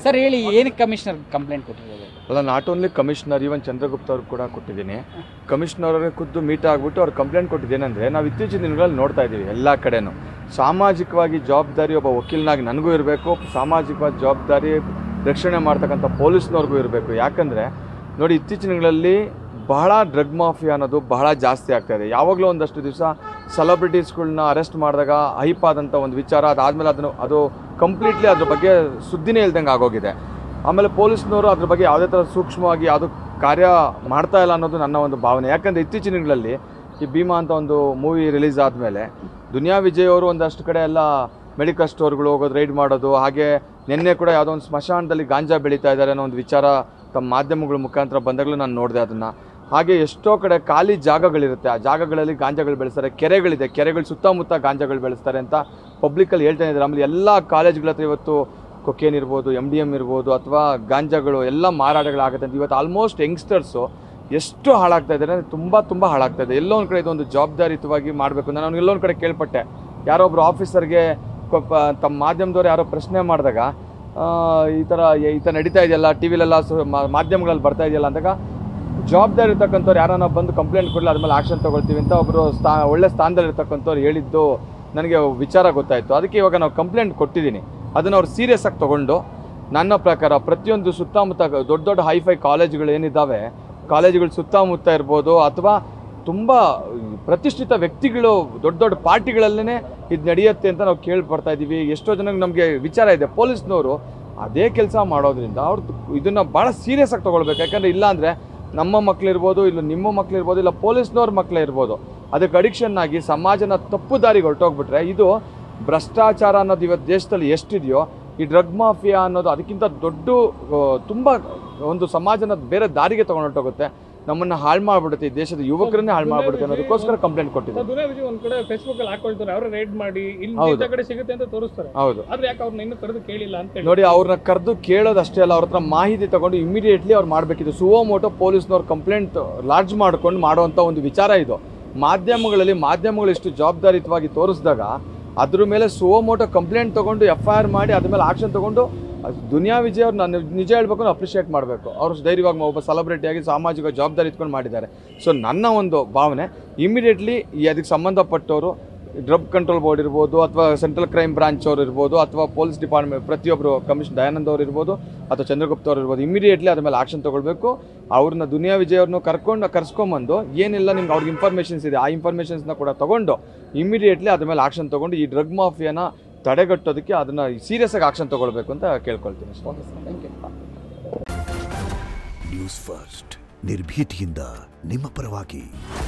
Sir ಹೇಳಿ, ಏನಕ್ಕೆ commissioner complaint ಕೊಟ್ಟಿರೋದು? ಅಲ್ಲ, not only commissioner, even Chandragupta ಅವ್ರಿಗೆ ಕೂಡ ಕೊಟ್ಟಿದ್ದೀನಿ. ಕಮಿಷನರ್ ಅವ್ರಿಗೆ ಖುದ್ದು ಮೀಟ್ ಆಗಿಬಿಟ್ಟು ಅವ್ರು ಕಂಪ್ಲೇಂಟ್ ಕೊಟ್ಟಿದ್ದೇನೆಂದರೆ, ನಾವು ಇತ್ತೀಚಿನ ದಿನಗಳಲ್ಲಿ ನೋಡ್ತಾ ಇದ್ದೀವಿ ಎಲ್ಲ ಕಡೆನೂ ಸಾಮಾಜಿಕವಾಗಿ ಜವಾಬ್ದಾರಿ ಒಬ್ಬ ವಕೀಲನಾಗಿ ನನಗೂ ಇರಬೇಕು, ಸಾಮಾಜಿಕವಾಗಿ ಜವಾಬ್ದಾರಿ ರಕ್ಷಣೆ ಮಾಡ್ತಕ್ಕಂಥ ಪೊಲೀಸ್ನವ್ರಿಗೂ ಇರಬೇಕು. ಯಾಕಂದರೆ ನೋಡಿ, ಇತ್ತೀಚಿನ ದಿನಗಳಲ್ಲಿ ಬಹಳ ಡ್ರಗ್ ಮಾಫಿಯಾ ಅನ್ನೋದು ಬಹಳ ಜಾಸ್ತಿ ಆಗ್ತಾಯಿದೆ. ಯಾವಾಗಲೂ ಒಂದಷ್ಟು ದಿವಸ ಸೆಲೆಬ್ರಿಟೀಸ್ಗಳನ್ನ ಅರೆಸ್ಟ್ ಮಾಡಿದಾಗ ಹೈಪ್ ಆದಂಥ ಒಂದು ವಿಚಾರ, ಅದಾದಮೇಲೆ ಅದು ಕಂಪ್ಲೀಟ್ಲಿ ಅದ್ರ ಬಗ್ಗೆ ಸುದ್ದಿನೇ ಇಲ್ದಂಗೆ ಆಗೋಗಿದೆ. ಆಮೇಲೆ ಪೊಲೀಸ್ನವರು ಅದ್ರ ಬಗ್ಗೆ ಯಾವುದೇ ಥರ ಸೂಕ್ಷ್ಮವಾಗಿ ಯಾವುದು ಕಾರ್ಯ ಮಾಡ್ತಾ ಇಲ್ಲ ಅನ್ನೋದು ನನ್ನ ಒಂದು ಭಾವನೆ. ಯಾಕಂದರೆ ಇತ್ತೀಚಿನ ದಿನಗಳಲ್ಲಿ ಈ ಭೀಮಾ ಅಂತ ಒಂದು ಮೂವಿ ರಿಲೀಸ್ ಆದಮೇಲೆ ದುನಿಯಾ ವಿಜಯ್ ಅವರು ಒಂದಷ್ಟು ಕಡೆ ಎಲ್ಲ ಮೆಡಿಕಲ್ ಸ್ಟೋರ್ಗಳು ಹೋಗೋದು, ರೈಡ್ ಮಾಡೋದು, ಹಾಗೆ ನಿನ್ನೆ ಕೂಡ ಯಾವುದೋ ಒಂದು ಸ್ಮಶಾನದಲ್ಲಿ ಗಾಂಜಾ ಬೆಳೀತಾ ಇದ್ದಾರೆ ಅನ್ನೋ ಒಂದು ವಿಚಾರ ತಮ್ಮ ಮಾಧ್ಯಮಗಳ ಮುಖಾಂತರ ಬಂದಾಗಲೂ ನಾನು ನೋಡಿದೆ ಅದನ್ನು. ಹಾಗೆ ಎಷ್ಟೋ ಕಡೆ ಖಾಲಿ ಜಾಗಗಳಿರುತ್ತೆ, ಆ ಜಾಗಗಳಲ್ಲಿ ಗಾಂಜಾಗಳು ಬೆಳೆಸ್ತಾರೆ. ಕೆರೆಗಳಿದೆ, ಕೆರೆಗಳ ಸುತ್ತಮುತ್ತ ಗಾಂಜಾಗಳು ಬೆಳೆಸ್ತಾರೆ ಅಂತ ಪಬ್ಲಿಕಲ್ಲಿ ಹೇಳ್ತಾನೆ ಇದ್ದಾರೆ. ಆಮೇಲೆ ಎಲ್ಲ ಕಾಲೇಜ್ಗಳ ಹತ್ರ ಇವತ್ತು ಕೊಕೇನ್ ಇರ್ಬೋದು, MDM ಇರ್ಬೋದು, ಅಥವಾ ಗಾಂಜಾಗಳು ಎಲ್ಲ ಮಾರಾಟಗಳಾಗುತ್ತೆ ಅಂತ ಇವತ್ತು ಆಲ್ಮೋಸ್ಟ್ ಯಂಗ್ಸ್ಟರ್ಸು ಎಷ್ಟು ಹಾಳಾಗ್ತಾ ಇದ್ದಾರೆ ಅಂದರೆ ತುಂಬ ಹಾಳಾಗ್ತಾ ಇದೆ. ಎಲ್ಲೋ ಒಂದು ಕಡೆ ಇದೊಂದು ಜವಾಬ್ದಾರಿಯುತವಾಗಿ ಮಾಡಬೇಕು. ನಾನು ಎಲ್ಲೊಂದು ಕಡೆ ಕೇಳ್ಪಟ್ಟೆ, ಯಾರೋ ಒಬ್ಬರು ಆಫೀಸರ್ಗೆ ತಮ್ಮ ಮಾಧ್ಯಮದವ್ರು ಯಾರೋ ಪ್ರಶ್ನೆ ಮಾಡಿದಾಗ ಈ ಥರ ನಡೀತಾ ಇದೆಯಲ್ಲ, ಟಿ ವಿಲೆಲ್ಲ ಮಾಧ್ಯಮಗಳಲ್ಲಿ ಬರ್ತಾ ಇದೆಯಲ್ಲ ಅಂದಾಗ, ಜವಾಬ್ದಾರಿ ಇರ್ತಕ್ಕಂಥವ್ರು ಯಾರನ್ನ ಬಂದು ಕಂಪ್ಲೇಂಟ್ ಕೊಡಲಿ, ಅದ್ಮೇಲೆ ಆ್ಯಕ್ಷನ್ ತೊಗೊಳ್ತೀವಿ ಅಂತ ಒಬ್ಬರು ಒಳ್ಳೆ ಸ್ಥಾನದಲ್ಲಿರ್ತಕ್ಕಂಥವ್ರು ಹೇಳಿದ್ದು ನನಗೆ ವಿಚಾರ ಗೊತ್ತಾಯಿತು. ಅದಕ್ಕೆ ಇವಾಗ ನಾವು ಕಂಪ್ಲೇಂಟ್ ಕೊಟ್ಟಿದ್ದೀನಿ. ಅದನ್ನು ಅವ್ರು ಸೀರಿಯಸ್ ಆಗಿ ತೊಗೊಂಡು, ನನ್ನ ಪ್ರಕಾರ ಪ್ರತಿಯೊಂದು ಸುತ್ತಮುತ್ತ ದೊಡ್ಡ ಹೈಫೈ ಕಾಲೇಜುಗಳು ಏನಿದ್ದಾವೆ, ಕಾಲೇಜುಗಳ ಸುತ್ತಮುತ್ತ ಇರ್ಬೋದು, ಅಥವಾ ತುಂಬ ಪ್ರತಿಷ್ಠಿತ ವ್ಯಕ್ತಿಗಳು ದೊಡ್ಡ ಪಾರ್ಟಿಗಳಲ್ಲೇ ಇದು ನಡೆಯುತ್ತೆ ಅಂತ ನಾವು ಕೇಳ್ಪಡ್ತಾ ಇದ್ದೀವಿ. ಎಷ್ಟೋ ಜನಕ್ಕೆ ನಮಗೆ ವಿಚಾರ ಇದೆ. ಪೊಲೀಸ್ನವರು ಅದೇ ಕೆಲಸ ಮಾಡೋದ್ರಿಂದ ಅವ್ರು ಇದನ್ನು ಭಾಳ ಸೀರಿಯಸ್ ಆಗಿ ತೊಗೊಳ್ಬೇಕು. ಯಾಕಂದರೆ ಇಲ್ಲಾಂದರೆ ನಮ್ಮ ಮಕ್ಕಳಿರ್ಬೋದು, ಇಲ್ಲ ನಿಮ್ಮ ಮಕ್ಕಳಿರ್ಬೋದು, ಇಲ್ಲ ಪೊಲೀಸ್ನವ್ರ ಮಕ್ಕಳೇ ಇರ್ಬೋದು, ಅದಕ್ಕೆ ಅಡಿಕ್ಷನ್ ಆಗಿ ಸಮಾಜನ ತಪ್ಪು ದಾರಿಗೆ ಹೊರಟೋಗ್ಬಿಟ್ರೆ ಇದು ಭ್ರಷ್ಟಾಚಾರ ಅನ್ನೋದು ಇವತ್ತು ದೇಶದಲ್ಲಿ ಎಷ್ಟಿದೆಯೋ, ಈ ಡ್ರಗ್ ಮಾಫಿಯಾ ಅನ್ನೋದು ಅದಕ್ಕಿಂತ ದೊಡ್ಡ ತುಂಬ ಒಂದು ಸಮಾಜನ ಬೇರೆ ದಾರಿಗೆ ತೊಗೊಂಡು ಹೊರಟೋಗುತ್ತೆ, ನಮ್ಮನ್ನು ಹಾಳು ಮಾಡಿಬಿಡುತ್ತೆ, ಈ ದೇಶದ ಯುವಕರನ್ನೇ ಹಾಳು ಮಾಡಿಬಿಡುತ್ತೆ ಅನ್ನೋದಕ್ಕೋಸ್ಕರ ಕಂಪ್ಲೇಂಟ್ ಕೊಟ್ಟಿದ್ದಾರೆ. ದುನಿಯಾ ವಿಜಯ್ ಒಂದು ಕಡೆ ಫೇಸ್ಬುಕ್ ಅಲ್ಲಿ ಹಾಕೊಳ್ತಾರೆ, ಅವರು ರೈಡ್ ಮಾಡಿ ಇಲ್ಲಿ ಕಡೆ ಸಿಗುತ್ತೆ ಅಂತ ತೋರಿಸ್ತಾರೆ. ಹೌದು, ಆದ್ರೆ ಯಾಕೆ ಅವ್ರನ್ನ ಇನ್ನೂ ಕರೆದು ಕೇಳಿಲ್ಲ ಅಂತ ನೋಡಿ, ಅವ್ರನ್ನ ಕರೆದು ಕೇಳೋದು ಅಷ್ಟೇ ಅಲ್ಲ, ಅವ್ರ ಹತ್ರ ಮಾಹಿತಿ ತಗೊಂಡು ಇಮಿಡಿಯೇಟ್ಲಿ ಅವ್ರು ಮಾಡಬೇಕಿತ್ತು. ಸುವೋಮೋಟೋ ಪೊಲೀಸ್ನವ್ರು ಕಂಪ್ಲೇಂಟ್ ಲಾಡ್ಜ್ ಮಾಡ್ಕೊಂಡು ಮಾಡುವಂಥ ಒಂದು ವಿಚಾರ ಇದು. ಮಾಧ್ಯಮಗಳು ಇಷ್ಟು ಜವಾಬ್ದಾರಿಯುತವಾಗಿ ತೋರಿಸಿದಾಗ ಅದ್ರ ಮೇಲೆ ಸುವೋಮೋಟೋ ಕಂಪ್ಲೇಂಟ್ ತೊಗೊಂಡು FIR ಮಾಡಿ ಅದ್ರ ಮೇಲೆ ಆಕ್ಷನ್ ತೊಗೊಂಡು ದುನಿಯಾ ವಿಜಯ್ ಅವ್ರು ನಾನು ನಿಜ ಹೇಳ್ಬೇಕು, ಅಪ್ರಿಷಿಯೇಟ್ ಮಾಡಬೇಕು. ಅವರು ಧೈರ್ಯವಾಗಿ ಒಬ್ಬ ಸೆಲೆಬ್ರಿಟಿಯಾಗಿ ಸಾಮಾಜಿಕ ಜವಾಬ್ದಾರಿ ಇಟ್ಕೊಂಡು ಮಾಡಿದ್ದಾರೆ. ಸೊ ನನ್ನ ಒಂದು ಭಾವನೆ, ಇಮಿಡಿಯೇಟ್ಲಿ ಅದಕ್ಕೆ ಸಂಬಂಧಪಟ್ಟವರು ಡ್ರಗ್ ಕಂಟ್ರೋಲ್ ಬೋರ್ಡ್ ಇರ್ಬೋದು, ಅಥವಾ ಸೆಂಟ್ರಲ್ ಕ್ರೈಮ್ ಬ್ರಾಂಚ್ ಅವರು ಇರ್ಬೋದು, ಅಥವಾ ಪೊಲೀಸ್ ಡಿಪಾರ್ಟ್ಮೆಂಟ್ ಪ್ರತಿಯೊಬ್ಬರು ಕಮಿಷನರ್ ದಯಾನಂದ್ ಅವರು ಇರ್ಬೋದು, ಅಥವಾ ಚಂದ್ರಗುಪ್ತ ಅವರು ಇರ್ಬೋದು, ಇಮಿಡಿಯೇಟ್ಲಿ ಅದ್ರ ಮೇಲೆ ಆಕ್ಷನ್ ತೊಗೊಳ್ಬೇಕು. ಅವ್ರನ್ನ ದುನಿಯಾ ವಿಜಯ್ ಅವ್ರನ್ನ ಕರ್ಸ್ಕೊಂಬಂದು ಏನೆಲ್ಲ ನಿಮ್ಗೆ ಅವ್ರಿಗೆ ಇನ್ಫಾರ್ಮೇಷನ್ಸ್ ಇದೆ, ಆ ಇನ್ಫಾರ್ಮೇಷನ್ಸ್ನ ಕೂಡ ತೊಗೊಂಡು ಇಮಿಡಿಯೇಟ್ಲಿ ಅದ್ರ ಮೇಲೆ ಆಕ್ಷನ್ ತೊಗೊಂಡು ಈ ಡ್ರಗ್ ಮಾಫಿಯಾನ ತಡೆಗಟ್ಟೋದಕ್ಕೆ ಅದನ್ನು ಸೀರಿಯಸ್ ಆಗಿ ಆಕ್ಷನ್ ತೊಗೊಳ್ಬೇಕು ಅಂತ ಕೇಳ್ಕೊಳ್ತೀನಿ. ನ್ಯೂಸ್ ಫಸ್ಟ್, ನಿರ್ಭೀತಿಯಿಂದ ನಿಮ್ಮ ಪರವಾಗಿ.